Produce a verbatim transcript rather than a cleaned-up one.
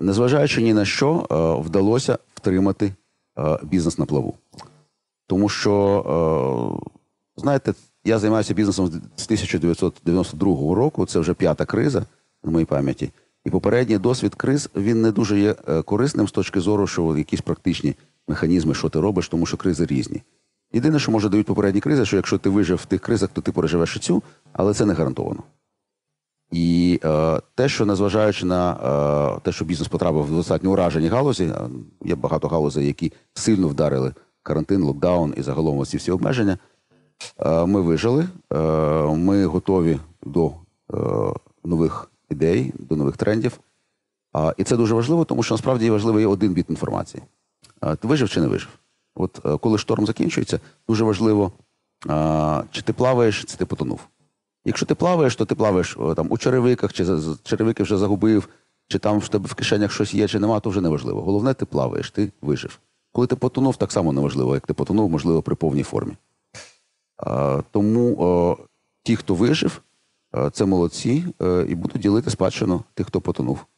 незважаючи ні на що, вдалося втримати бізнес на плаву. Тому що, знаєте, я займаюся бізнесом з тисяча дев'ятсот дев'яносто другого року, це вже п'ята криза, на моїй пам'яті. І попередній досвід криз, він не дуже є корисним з точки зору, що якісь практичні механізми, що ти робиш, тому що кризи різні. Єдине, що може дають попередні кризи, що якщо ти вижив в тих кризах, то ти переживеш і цю, але це не гарантовано. І е, те, що незважаючи на е, те, що бізнес потрапив в достатньо уражені галузі, є багато галузей, які сильно вдарили карантин, локдаун і загалом ці всі обмеження, е, ми вижили, е, ми готові до е, нових ідей, до нових трендів. А, і це дуже важливо, тому що насправді важливий є один біт інформації. А, ти вижив чи не вижив? От а, коли шторм закінчується, дуже важливо, а, чи ти плаваєш, чи ти потонув. Якщо ти плаваєш, то ти плаваєш о, там, у черевиках, чи за, черевики вже загубив, чи там в тебе в кишенях щось є, чи нема, то вже не важливо. Головне, ти плаваєш, ти вижив. Коли ти потонув, так само неважливо, як ти потонув, можливо, при повній формі. А, тому о, ті, хто вижив, це молодці, і будуть ділити спадщину тих, хто потонув.